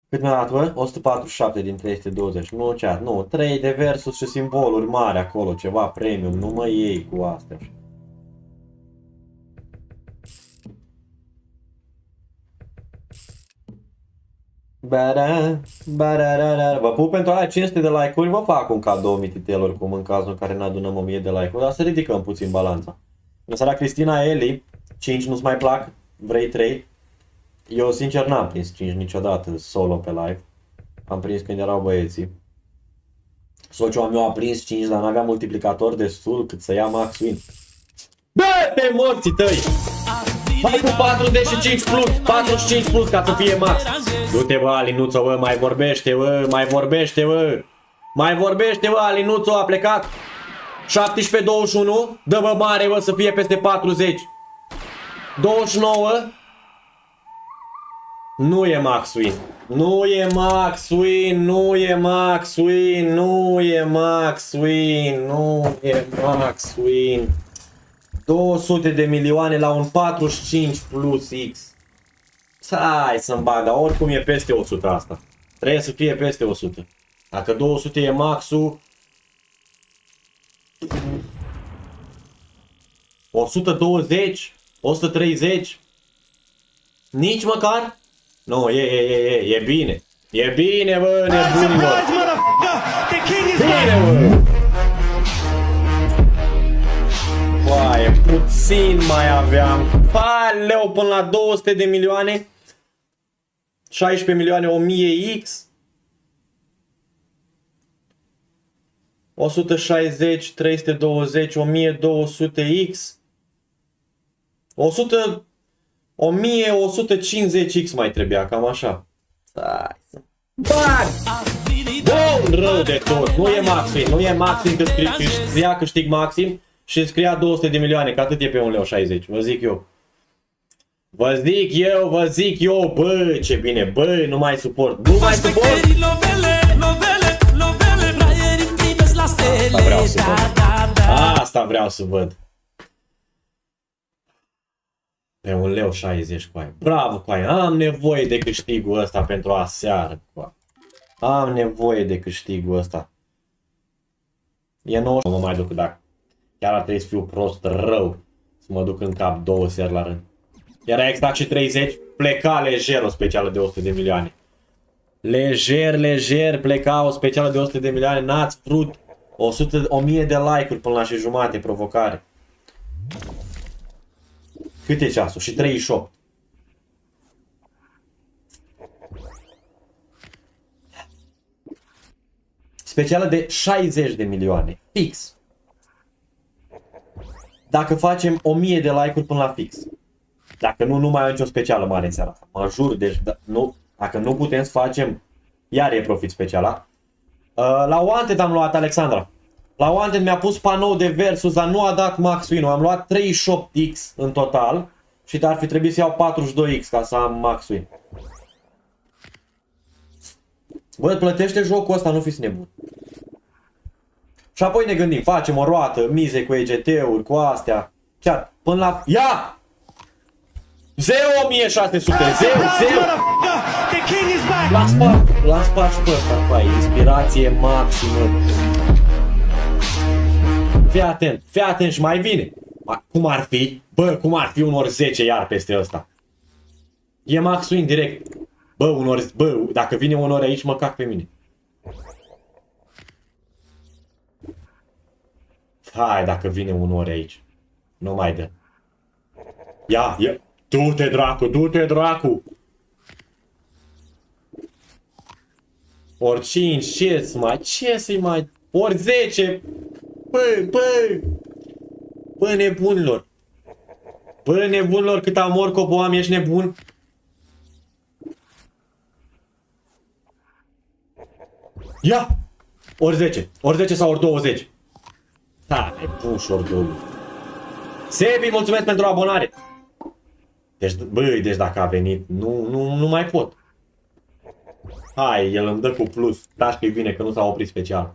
Cât mi-a dat, bă? 147 din 320. Nu, chat, nu. 3 de versus și simboluri mari acolo, ceva premium. Nu mă iei cu astea. Vă pup pentru aia 500 de like-uri, vă fac un cadou mititelor, cum în cazul în care ne adunăm 1000 de like-uri, dar să ridicăm puțin balanța. Bună seara, Cristina, Eli, 5 nu-ți mai plac, vrei 3? Eu sincer n-am prins 5 niciodată solo pe live, am prins când erau băieții. Sociul meu a prins 5, dar n-avea multiplicator destul cât să ia max win. Bă-te morții tăi! Hai cu 45 plus, 45 plus ca să fie max. Du-te bă, Alinuțo, bă, mai vorbește, bă, mai vorbește, bă. Mai vorbește, bă, Alinuțo, a plecat. 17-21, dă bă mare, bă, să fie peste 40. 29. Nu e max win. Nu e max win, nu e max win, nu e max win, nu e max win. 200 de milioane la un 45 plus X. Hai să-mi bagă, oricum e peste 100 asta. Trebuie să fie peste 100. Dacă 200 e maxul, 120, 130, nici măcar? Nu, e bine. E bine, bă, nebunilor. Bine, bă. Foaie, puțin mai aveam. Aleu, până la 200 de milioane. 16 milioane 1000 X. 160, 320, 1200 X. 100, 1150 X mai trebuia, cam așa. Stai să... Bag! Bun, rău de tot. Nu e maxim, nu e maxim că scria câștig maxim și scria 200 de milioane, că atât e pe 1,60 lei, vă zic eu. Vă zic eu, bă, ce bine, bă, nu mai suport, nu mai suport! Asta vreau să văd. Asta vreau să văd. Pe 1,60 lei, coaie. Bravo, coaie. Am nevoie de câștigul ăsta pentru aseară, coaie. Am nevoie de câștigul ăsta. E 90. Nu mă mai duc, dacă chiar ar trebui să fiu prost rău să mă duc în cap 2 seri la rând. Era exact și 30, pleca lejer o specială de 100 de milioane. Lejer, pleca o specială de 100 de milioane, n-ați vrut 1000 de like-uri până la și jumate provocare. Cât e ceasul? Și 38. Specială de 60 de milioane. Fix. Dacă facem 1000 de like-uri până la fix. Dacă nu, nu mai avem nicio specială mare în seara asta. Mă jur, deci nu, dacă nu putem să facem, iar e profit speciala. La Wanted am luat, Alexandra. La Wanted mi-a pus panou de versus, dar nu a dat max win-ul. Am luat 38x în total și ar fi trebuit să iau 42x ca să am max win. Bă, plătește jocul ăsta, nu fiți nebuni. Și apoi ne gândim, facem o roată, mize cu EGT-uri, cu astea. Chat, până la... Ia! 0.1600, 0! L-am spart și pe ăsta, pai, inspirație maximă. Fii atent și mai vine. Cum ar fi? Bă, cum ar fi unor 10 iar peste ăsta? E max win direct. Bă, dacă vine unor aici, mă cac pe mine. Hai, dacă vine unor aici. Nu mai dă. Ia. Du-te, dracu! Ori 5, ce să-i mai... Ori 10! Bă, nebunilor! Bă, nebunilor, cât am orcobo am, ești nebun? Ia! Ori 10 sau ori 20. Da, nebun și ori 20. Sebi, mulțumesc pentru abonare! Deci, băi, deci dacă a venit, nu mai pot. Hai, el îmi dă cu plus. Taci că-i vine, că nu s-a oprit special.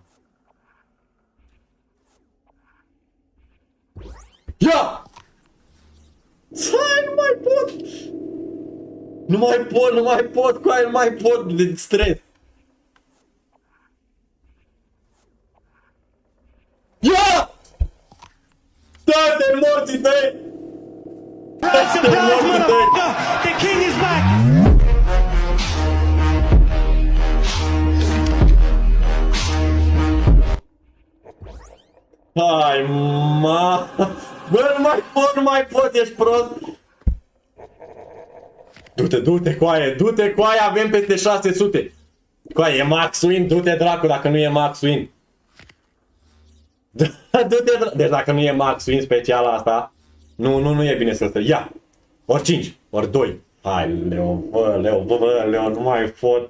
Ia! Hai, nu mai pot! Nu mai pot, nu mai pot, cu aia nu mai pot de stres. Ia! Dă-te morții tăi! Dă-te morții tăi! The king is back! Hai, ma! Bă, nu mai pot, ești prost! Du-te, coaie, avem peste 600! Coaie, e max win, du-te dracu dacă nu e max win! Deci dacă nu e max win special asta, nu e bine să-l stări. Ia! Ori 5, ori 2. Hai, Leo, nu mai pot.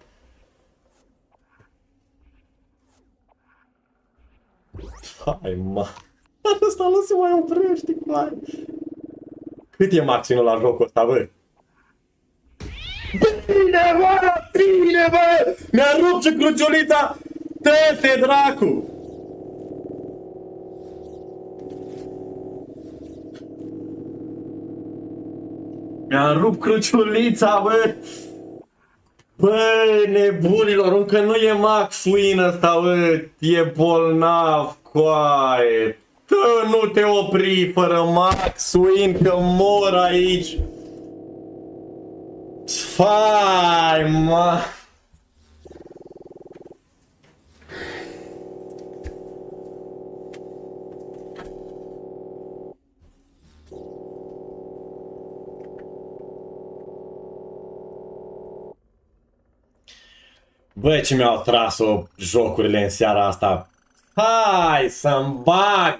Hai, ma. Ăsta nu se mai oprește, mai. Cât e maximul la jocul ăsta, bă? Bine, bă! Mi-a rupt și cruciulița! Dă-te, dracu! Mi-a rupt cruciulița, bă! Băi, nebunilor, încă nu e max win ăsta, bă! E bolnav, coaie! Că nu te opri fără max win, că mor aici! Fai, ma! Băi, ce mi-au tras-o jocurile în seara asta. Hai să-mi bag!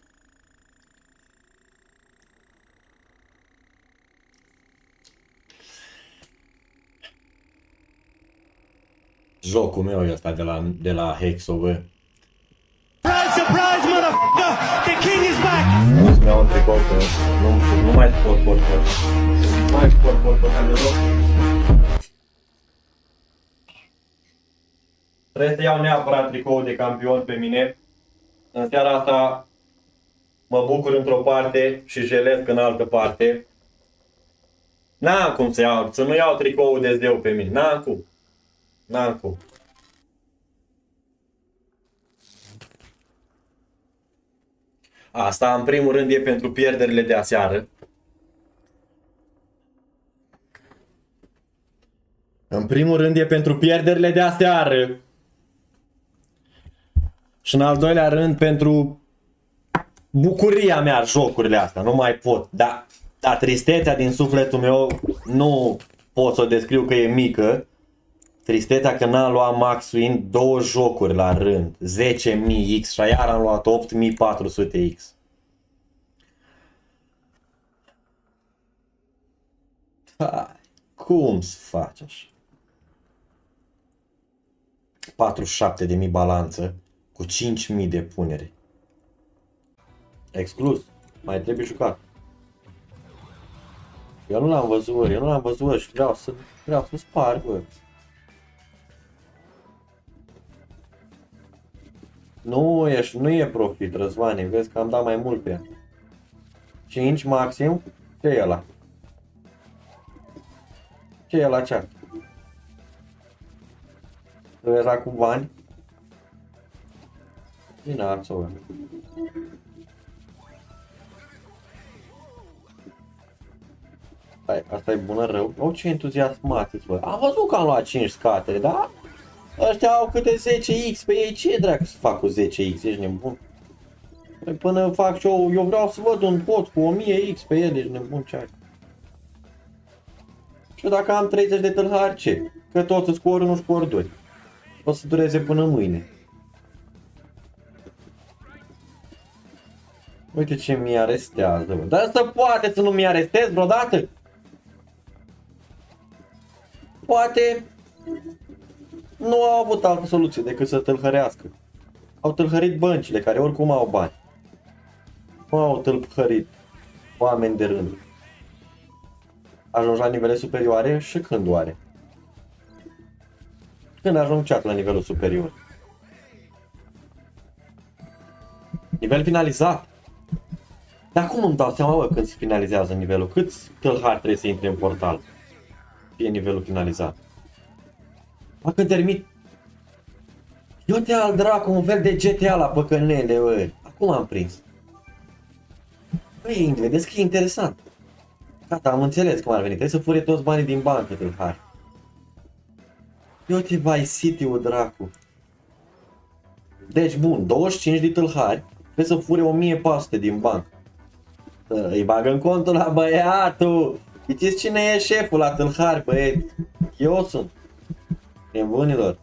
Jocul meu e ăsta de la Hexo, bă. Surprise, motherfucker! The king is back! Nu-ți mi-au un tricou, că nu mai pot. Nu mai pot, deloc. Trebuie să iau neapărat tricoul de campion pe mine. În seara asta mă bucur într-o parte și jelesc în altă parte. N-am cum să nu iau tricoul de zeu pe mine. N-am cum. Asta în primul rând e pentru pierderile de aseară. În primul rând e pentru pierderile de aseară. Și în al doilea rând pentru bucuria mea, jocurile astea. Nu mai pot. Dar tristețea din sufletul meu nu pot să o descriu că e mică. Tristețea că n-am luat max win 2 jocuri la rând. 10.000 X și iar am luat 8.400 X. Hai, cum să faci așa? 47.000 balanță cu 5.000 de punere. Exclus. Mai trebuie jucat. Eu nu l-am văzut, și vreau să sparg, bă. Nu e profit, Răzvane, vezi că am dat mai mult pe ea. 5 maxim, ce e ăla? Ce e ăla cea? Vezi la cu bani? Bine, arțo. Asta e bună rău. O, ce entuziasmați, bă. Am văzut că am luat 5 scatere, da? Ăștia au câte 10x pe ei, ce dracu să fac cu 10x, ești nebun? Păi până fac și eu vreau să văd un pot cu 1000x pe el, ești nebun, ce ai? Și dacă am 30 de tâlhari, ce? Că tot îți scor 1 și scor 2. O să dureze până mâine. Uite ce mi arestează, bă. Dar să poate să nu mi arestez vreodată? Poate nu au avut altă soluție decât să tâlhărească. Au tâlhărit băncile, care oricum au bani. Nu au tâlhărit oameni de rând. Ajungi la nivele superioare și când oare? Când ajung chat la nivelul superior? Nivel finalizat. Dar cum îmi dau seama, bă, când se finalizează nivelul? Câți tâlhari trebuie să intre în portal? fie nivelul finalizat. Facă termit. Eu te al dracu, un fel de GTA la păcănele, bă. Acum am prins. Băi, vedeți că e interesant. Gata, am înțeles cum ar veni. Trebuie să fure toți banii din bancă, tâlhari. Eu te Vice City-ul, dracu. Deci, bun, 25 de tâlhari. Trebuie să fure 1400 din bancă. Îi bagă în contul la băiatul. Știți cine e șeful la tâlhari, băieți? Eu sunt. Nebunilor.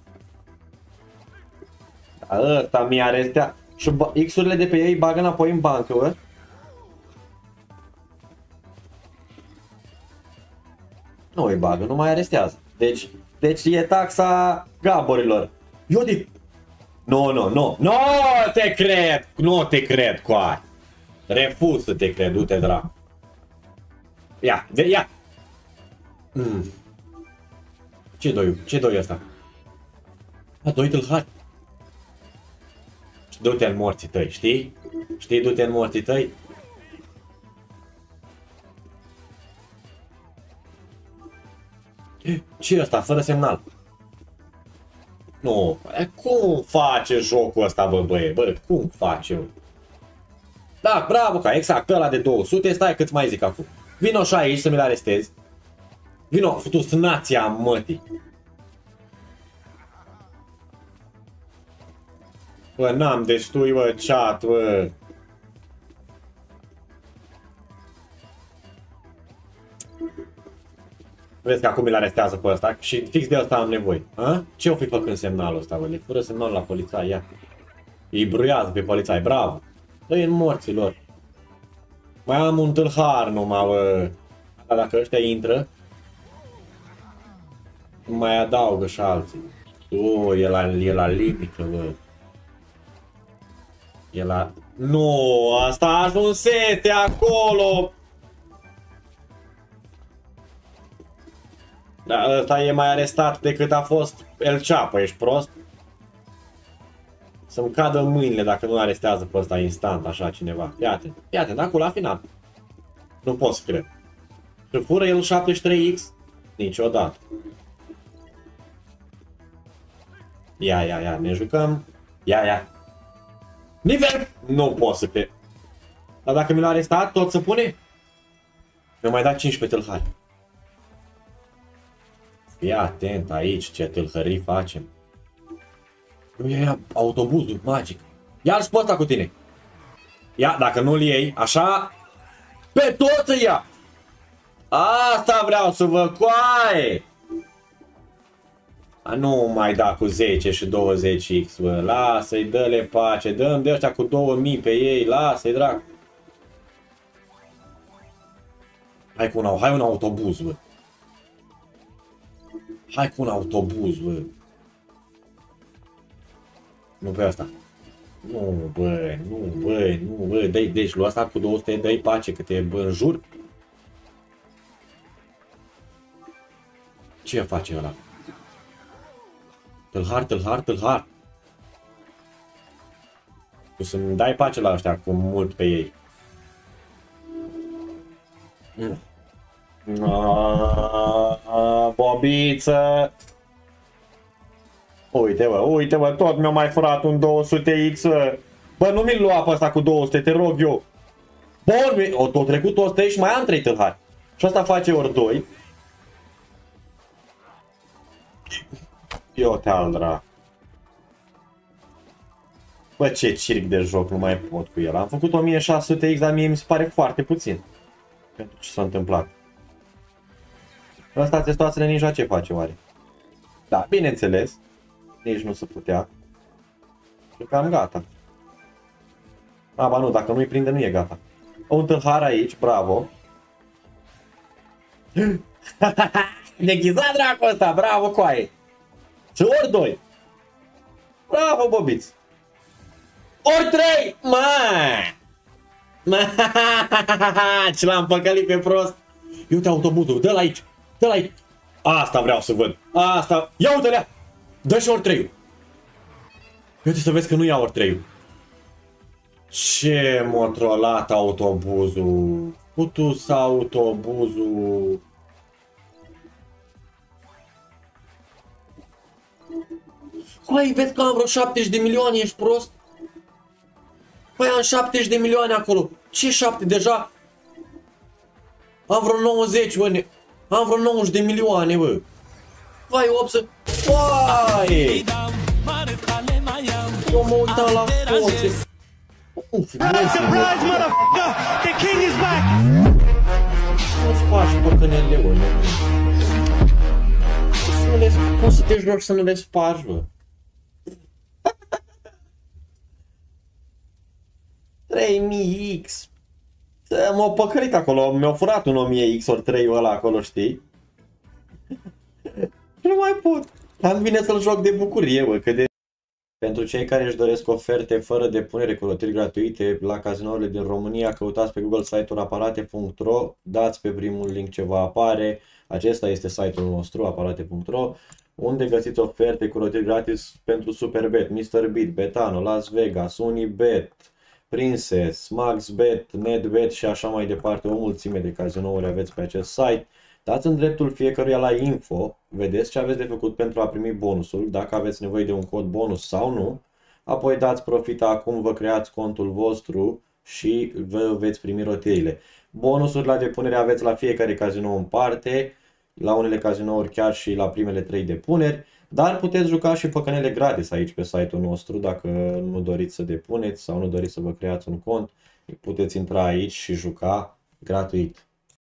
Ăsta mi-a arestea. Și X-urile de pe ei bagă înapoi în bancă, bă. Nu îi bagă, nu mai arestează. Deci e taxa gaborilor. Eu zic. Nu te cred. Nu te cred, coai. Refuz să te cred, du-te dracu. Ia. Ce doi ăsta? A, doi tâlhari. Du-te în morții tăi, știi? Știi, du-te în morții tăi? Ce e ăsta, fără semnal? Nu, cum face jocul ăsta, bă, cum face? Da, bravo, ca exact, pe ăla de 200, stai cât mai zic acum. Vino și aici să mi-l arestezi. Vino, futu-ți nația mătii. Bă, n-am destui, bă, chat, bă. Vezi că acum îl arestează pe ăsta și fix de ăsta am nevoie. A? Ce o fi făcând semnalul ăsta, bă? Le fură semnalul la polițai, ia. Îi bruiază pe polițai, bravo. Dă-i în morților. Mai am un tâlhar numai, bă. Dacă ăștia intră, mai adaugă și alții. E la limită, bă. E la... Nu, asta a ajunsete acolo! Da, ăsta e mai arestat decât a fost El Chapo, ești prost? Să-mi cadă mâinile dacă nu arestează pe ăsta instant, așa cineva. Fii atent, acolo la final. Nu pot să cred. Și fură el 73X? Niciodată. Ia, ne jucăm. Ia. Nivel! Nu pot să cred. Dar dacă mi l-a arestat, tot se pune? Mi-a mai dat 15 tâlhari. Fii atent aici ce tâlhării facem. Ia, autobuzul magic. Ia-l și pe ăsta cu tine. Ia, dacă nu-l iei, așa, pe toți îi ia. Asta vreau să vă coaie. A, nu mai da cu 10 și 20x, bă. Lasă-i, dă-le pace. Dă-mi de ăștia cu 2000 pe ei. Lasă-i, drac. Hai un autobuz, bă. Hai cu un autobuz, bă. Nu pe asta. Nu, bă. Deci lua asta cu 200, dă-i pace, că te înjur. Ce face ăla? Tâlhar. Tu să-mi dai pace la ăștia cu mult pe ei. Bobiță. Uite bă, tot mi-a mai furat un 200X. Bă, nu mi-l lua pe ăsta cu 200, te rog eu. Bun, o tot trecut toți 3 și mai am 3 tâlhari. Și asta face ori 2. Eu te-al drac. Bă, ce circ de joc, nu mai pot cu el. Am făcut 1600X, dar mie mi se pare foarte puțin. Pentru ce s-a întâmplat. Ăsta testoasele ninja ce face oare? Da, bineînțeles. Nici nu se putea. Și cam gata. A, ba nu, dacă nu-i prinde, nu e gata. Un tâlhar aici, bravo. Deghizat dracu ăsta, bravo coaie. Și ori 2. Bravo, bobiț. Ori 3. Ce l-am păcălit pe prost. Eu te autobuzul, dă-l aici. Dă-l aici. Asta vreau să văd. Asta. Ia uite-le. Dă și ori 3. Uite să vezi că nu ia ori 3. Ce m-a trolat autobuzul. Putus autobuzul. Păi, vezi că am vreo 70 de milioane, ești prost? Păi am 70 de milioane acolo. Ce 7? Deja am vreo 90, bă. Am vreo 90 de milioane, bă. Vai, 8 să... Vai! Eu mă uitam la foțe. Surprise, motherfucker! The king is back! Nu-ți faci păcănele, bă. Cum să te joci să nu le spargi, bă? 3000X. M-au păcălit acolo, mi-au furat un 1000X ori 3 ăla acolo, știi? Nu mai pot. Am vine să-l joc de bucurie, bă, că de... Pentru cei care își doresc oferte fără depunere cu rotiri gratuite la cazinourile din România, căutați pe Google site-ul aparate.ro, dați pe primul link ce vă apare. Acesta este site-ul nostru, aparate.ro, unde găsiți oferte cu rotiri gratis pentru Superbet, Mr. Beat, Betano, Las Vegas, Unibet, Princess, MaxBet, NetBet și așa mai departe. O mulțime de cazinouri aveți pe acest site. Dați în dreptul fiecăruia la info, vedeți ce aveți de făcut pentru a primi bonusul, dacă aveți nevoie de un cod bonus sau nu. Apoi dați profit acum, vă creați contul vostru și vă veți primi rotirile. Bonusuri la depunere aveți la fiecare cazinou în parte, la unele cazinouri chiar și la primele 3 depuneri, dar puteți juca și păcănele gratis aici pe site-ul nostru dacă nu doriți să depuneți sau nu doriți să vă creați un cont. Puteți intra aici și juca gratuit.